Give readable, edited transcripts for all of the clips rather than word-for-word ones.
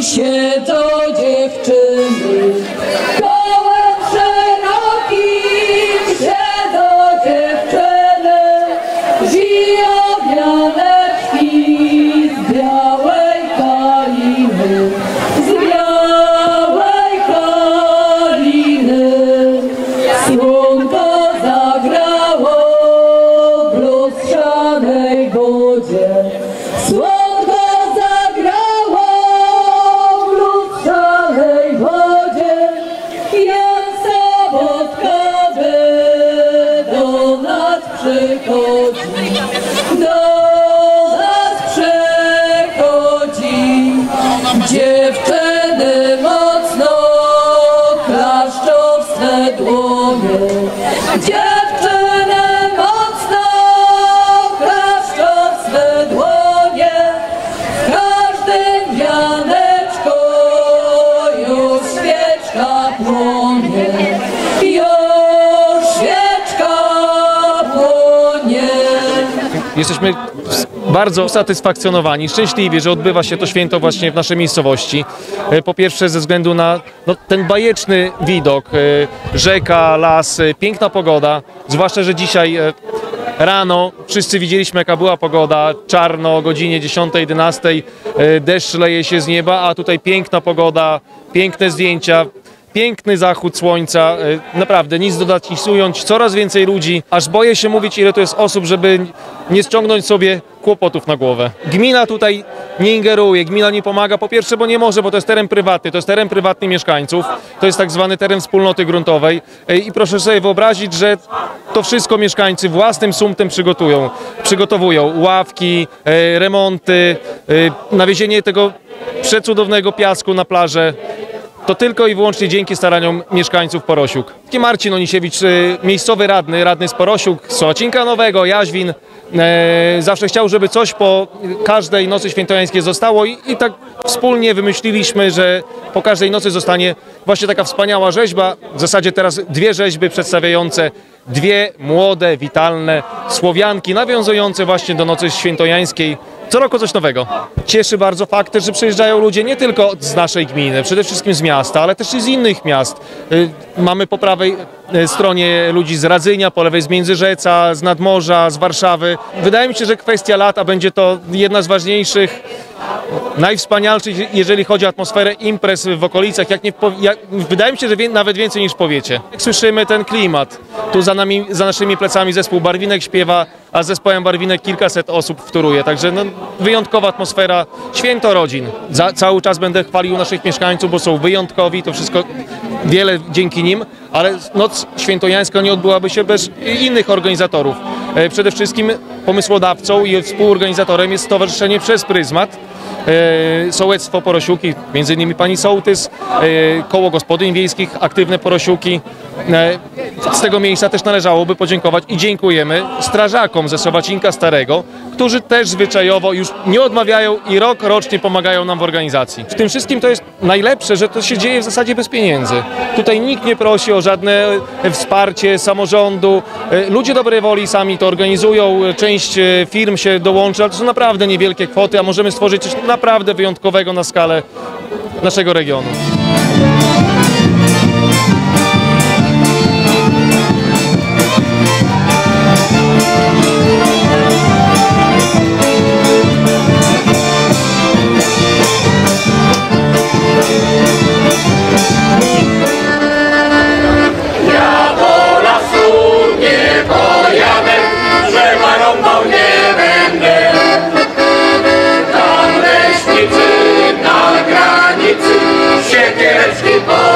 się do dziewczyny. Kołem szerokim się do dziewczyny. Zijowianeczki z białej kaliny. Z białej kaliny. Słonko zagrało w lustrzanej wodzie. Słonko zagrało w lustrzanej wodzie. Jan Sobotka do nas przychodzi. Do nas przychodzi. Dziewczyny mocno klaszczą w swe dłonie. Dziewczyny mocno klaszczą w swe dłonie. W każdym wianeczku już świeczka płonie. Już świeczka płonie. Jesteśmy bardzo usatysfakcjonowani, szczęśliwi, że odbywa się to święto właśnie w naszej miejscowości. Po pierwsze ze względu na ten bajeczny widok, rzeka, las, piękna pogoda, zwłaszcza, że dzisiaj rano wszyscy widzieliśmy, jaka była pogoda, czarno o godzinie 10-11, deszcz leje się z nieba, a tutaj piękna pogoda, piękne zdjęcia. Piękny zachód słońca, naprawdę nic dodać, nic ująć, coraz więcej ludzi, aż boję się mówić, ile to jest osób, żeby nie ściągnąć sobie kłopotów na głowę. Gmina tutaj nie ingeruje, gmina nie pomaga, po pierwsze, bo nie może, bo to jest teren prywatny, to jest teren prywatny mieszkańców, to jest tak zwany teren wspólnoty gruntowej i proszę sobie wyobrazić, że to wszystko mieszkańcy własnym sumptem przygotowują ławki, remonty, nawiezienie tego przecudownego piasku na plażę. To tylko i wyłącznie dzięki staraniom mieszkańców Porosiuk. Marcin Onisiewicz, miejscowy radny z Porosiuk, z Sołacinka Nowego, Jaźwin, zawsze chciał, żeby coś po każdej nocy świętojańskiej zostało i tak wspólnie wymyśliliśmy, że po każdej nocy zostanie właśnie taka wspaniała rzeźba. W zasadzie teraz dwie rzeźby przedstawiające dwie młode, witalne Słowianki, nawiązujące właśnie do nocy świętojańskiej. Co roku coś nowego. Cieszy bardzo fakt, że przyjeżdżają ludzie nie tylko z naszej gminy, przede wszystkim z miasta, ale też i z innych miast. Mamy po prawej stronie ludzi z Radzynia, po lewej z Międzyrzeca, z Nadmorza, z Warszawy. Wydaje mi się, że kwestia lata będzie to jedna z ważniejszych, najwspanialszych, jeżeli chodzi o atmosferę imprez w okolicach. Wydaje mi się, że nawet więcej niż w powiecie. Jak słyszymy ten klimat, tu za naszymi plecami zespół Barwinek śpiewa, a z zespołem Barwinek kilkaset osób wtóruje. Także wyjątkowa atmosfera, święto rodzin. Cały czas będę chwalił naszych mieszkańców, bo są wyjątkowi, to wszystko wiele dzięki nim, ale noc świętojańska nie odbyłaby się bez innych organizatorów. Przede wszystkim pomysłodawcą i współorganizatorem jest Stowarzyszenie Przez Pryzmat, Sołectwo Porosiuki, między innymi pani sołtys, Koło Gospodyń Wiejskich, Aktywne Porosiuki. Z tego miejsca też należałoby podziękować i dziękujemy strażakom ze Sowacinka Starego, którzy też zwyczajowo już nie odmawiają i rocznie pomagają nam w organizacji. W tym wszystkim to jest najlepsze, że to się dzieje w zasadzie bez pieniędzy. Tutaj nikt nie prosi o żadne wsparcie samorządu. Ludzie dobrej woli sami to organizują, część firm się dołącza, ale to są naprawdę niewielkie kwoty, a możemy stworzyć coś naprawdę wyjątkowego na skalę naszego regionu. Siekiereczki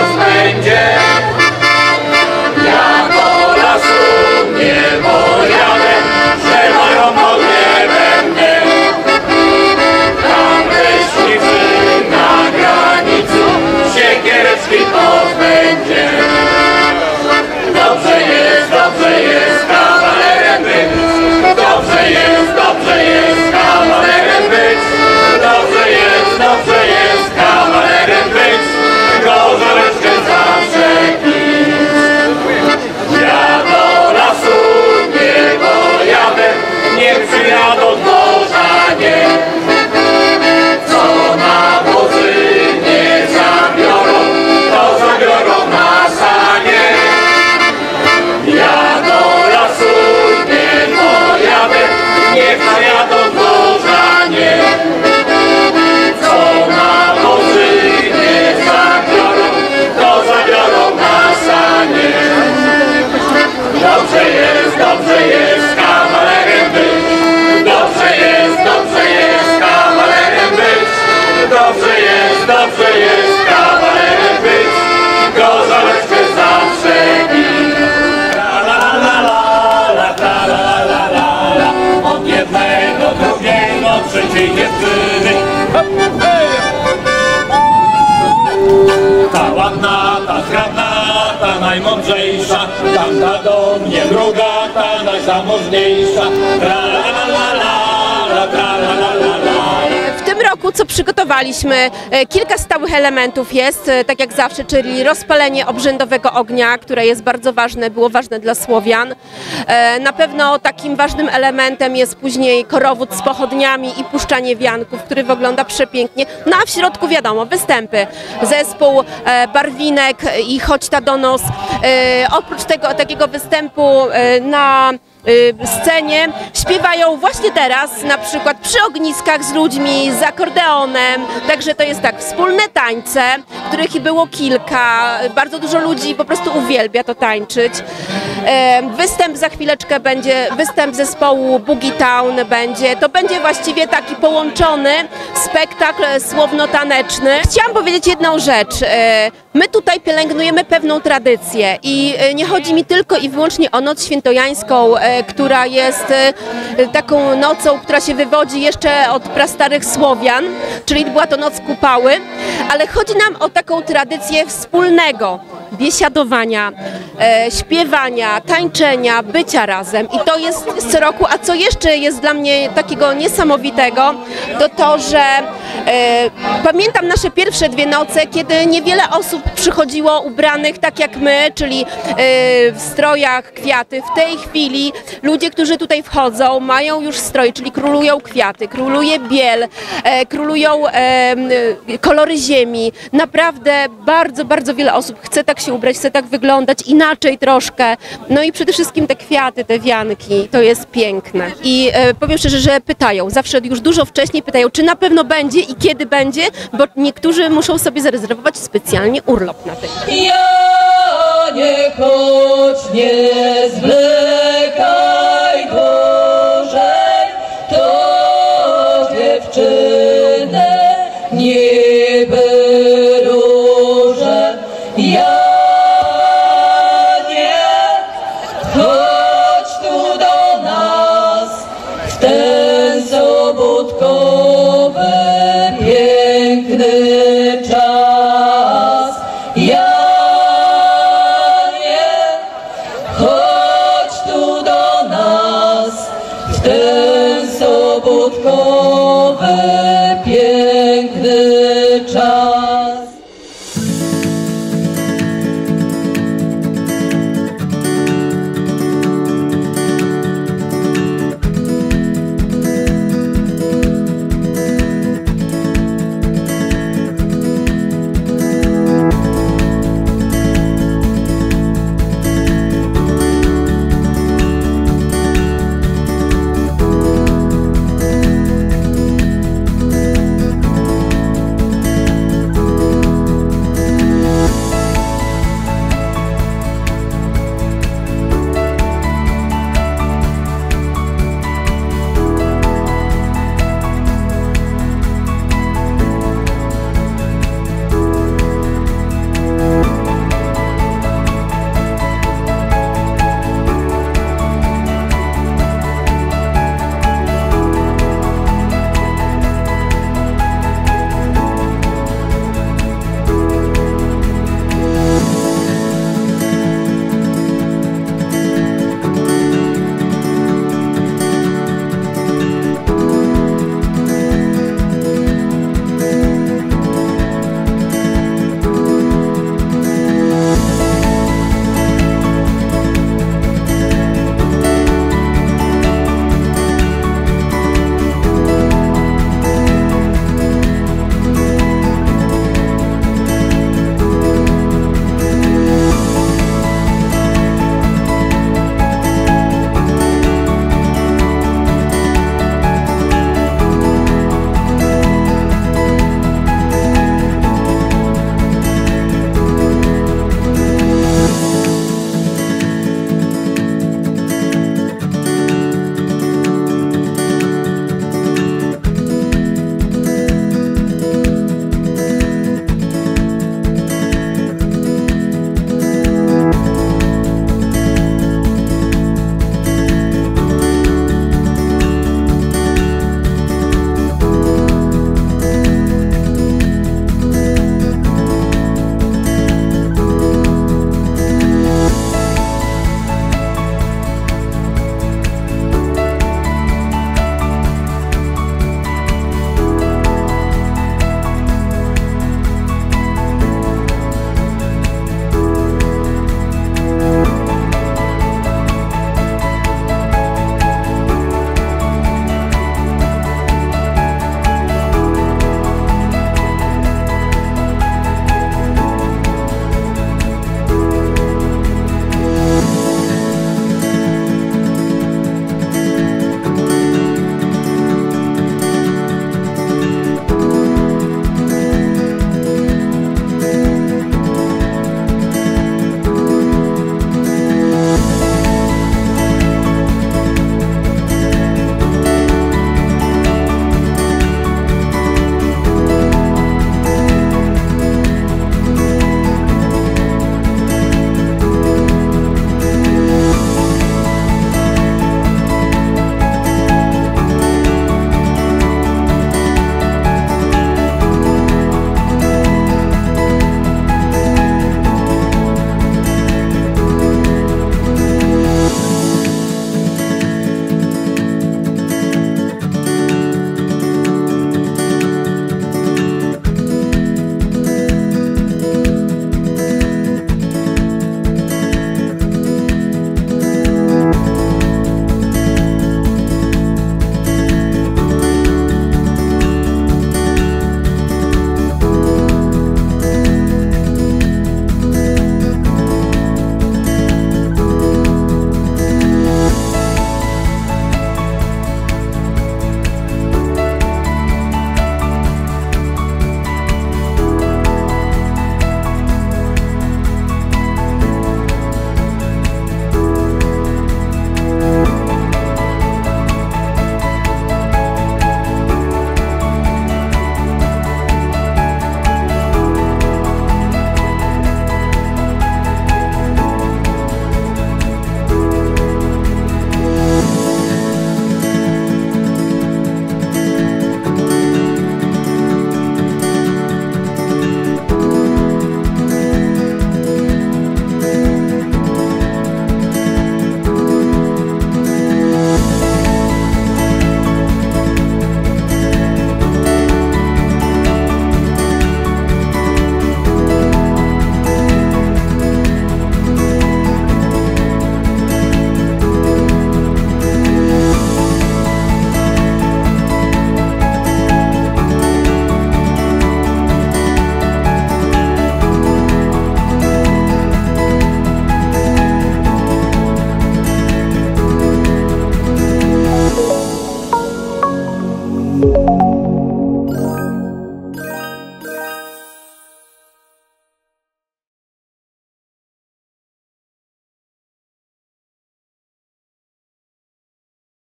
najzamożniejsza. Tra la la la la, tra la la la la. W tym roku, co przygotowaliśmy, kilka stałych elementów jest, tak jak zawsze, czyli rozpalenie obrzędowego ognia, które jest bardzo ważne, było ważne dla Słowian. Na pewno takim ważnym elementem jest później korowód z pochodniami i puszczanie wianków, który wygląda przepięknie. No a w środku wiadomo, występy. Zespół Barwinek i Chodź ta do nos. Oprócz tego takiego występu na scenie śpiewają właśnie teraz, na przykład przy ogniskach z ludźmi, z akordeonem, także to jest tak, wspólne tańce, których było kilka, bardzo dużo ludzi po prostu uwielbia to tańczyć. Występ za chwileczkę będzie, występ zespołu Boogie Town będzie, to będzie właściwie taki połączony spektakl słowno-taneczny. Chciałam powiedzieć jedną rzecz, my tutaj pielęgnujemy pewną tradycję i nie chodzi mi tylko i wyłącznie o Noc Świętojańską, która jest taką nocą, która się wywodzi jeszcze od prastarych Słowian, czyli była to Noc Kupały, ale chodzi nam o taką tradycję wspólnego biesiadowania, śpiewania, tańczenia, bycia razem i to jest co roku, a co jeszcze jest dla mnie takiego niesamowitego, to to, że pamiętam nasze pierwsze dwie noce, kiedy niewiele osób przychodziło ubranych tak jak my, czyli w strojach kwiaty. W tej chwili ludzie, którzy tutaj wchodzą, mają już strój, czyli królują kwiaty, króluje biel, królują kolory ziemi. Naprawdę bardzo, bardzo wiele osób chce tak się ubrać, chce tak wyglądać inaczej troszkę. No i przede wszystkim te kwiaty, te wianki, to jest piękne. I powiem szczerze, że pytają, zawsze już dużo wcześniej pytają, czy na pewno będzie i kiedy będzie, bo niektórzy muszą sobie zarezerwować specjalnie urlop na ten. Ja nie chodź, nie zwlekaj.